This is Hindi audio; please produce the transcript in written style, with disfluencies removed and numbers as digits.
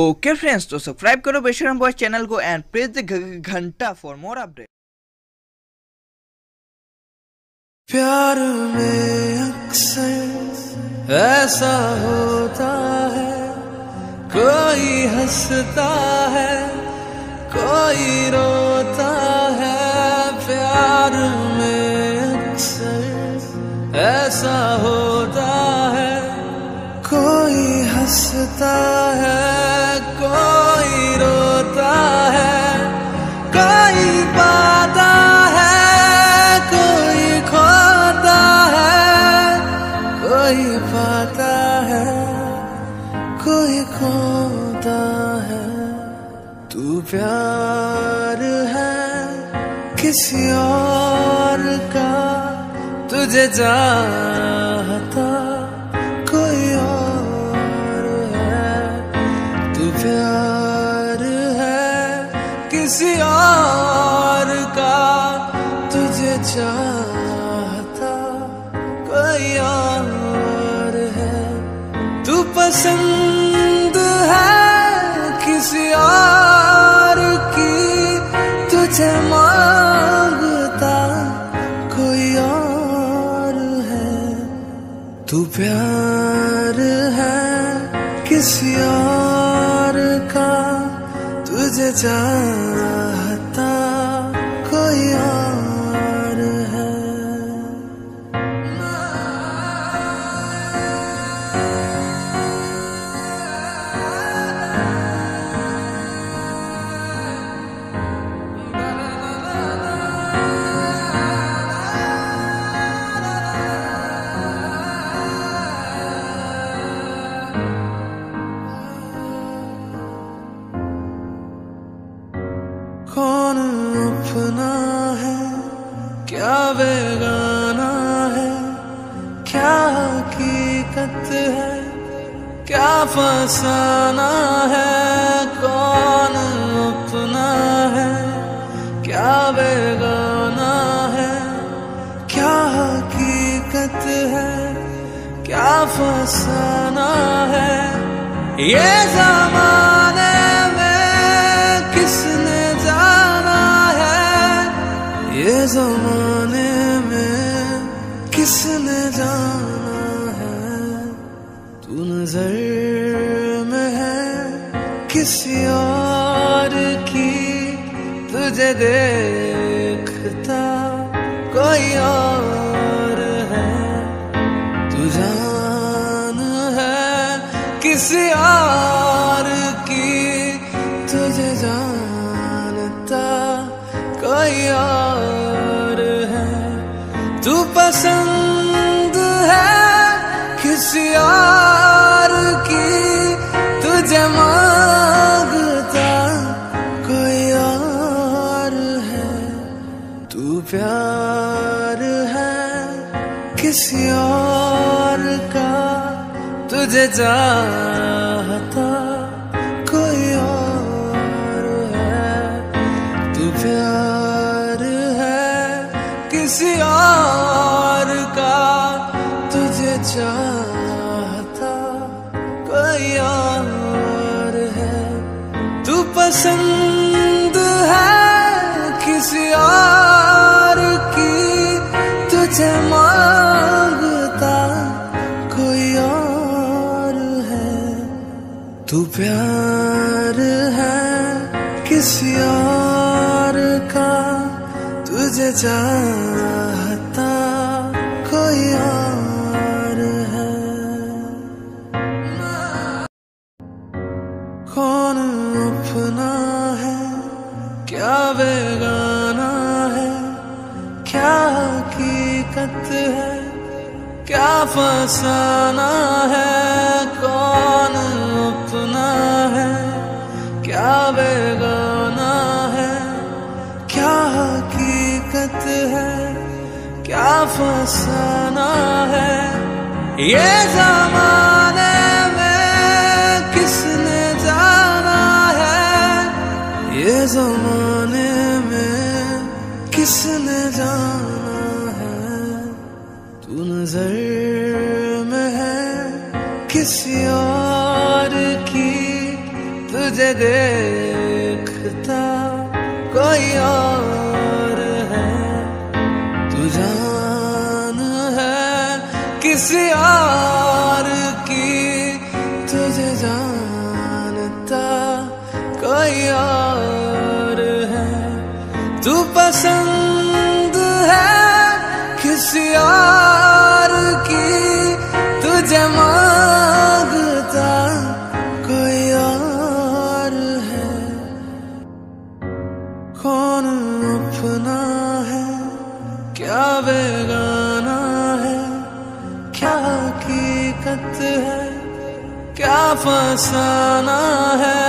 ओके फ्रेंड्स, तो सब्सक्राइब करो बेशरम बॉयज चैनल को एंड प्रेस द घंटा फॉर मोर अपडेट। प्यार में अक्सर ऐसा होता है, कोई हंसता है कोई रोता है। प्यार में अक्सर ऐसा होता है, कोई हंसता है कोई रोता है। कोई पाता है कोई खोता है, कोई पाता है कोई खोता है। तू प्यार है किसी और का, तुझे चाहता कोई और है। तू प्यार है किसी और का, तुझे चाहता कोई और है। तू पसंद है किसी और की, तुझे मांगता कोई और है। तू प्यार है किसी और का, तुझे चाहता कोई और है। कौन अपना है क्या बेगाना है, क्या हकीकत है क्या फसाना है। कौन अपना है क्या बेगाना है, क्या हकीकत है क्या फसाना है। ये ज़माने में किसने जाना है, ये ज़माने में किसने जाना है। तू नजर में है किसी और की, तुझे देखता कोई और है। तू जान है किसी और की, तुझे जानता कोई और है। तू पसंद है किसी और की, तुझे मांगता कोई और है। तू प्यार है किसी और का, तुझे चाहता कोई और है। तू प्यार है किसी और का, तुझे चाहता कोई और है। तू पसंद है किसी और की, तुझे मांगता कोई और है। तू प्यार है किसी और का, तुझे चाहता कोई और है। कौन अपना है क्या बेगाना है, क्या हकीकत है क्या फसाना है। कौन अपना है क्या बेगाना है, क्या हकीकत है क्या फसाना है। ये ज़माने में किसने जाना है, ये ज़माने में किसने जाना है। तू नजर में है किसी और की, तुझे देखता कोई और है, तू जान है किसी और की, तुझे जानता कोई और है, तू पसंद है किसी और की, तुझे मांगता कोई और है। कौन अपना है क्या बेगाना है, क्या हकीकत है क्या फसाना है,